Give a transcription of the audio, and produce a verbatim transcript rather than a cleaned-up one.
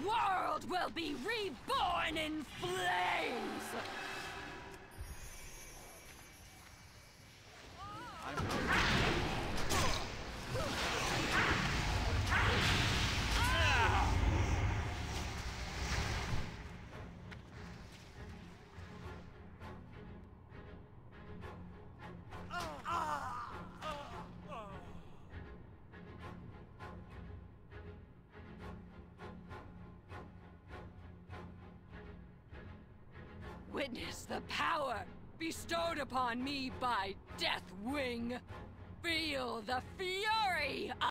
world will be reborn in flames! Witness the power bestowed upon me by Deathwing. Feel the fury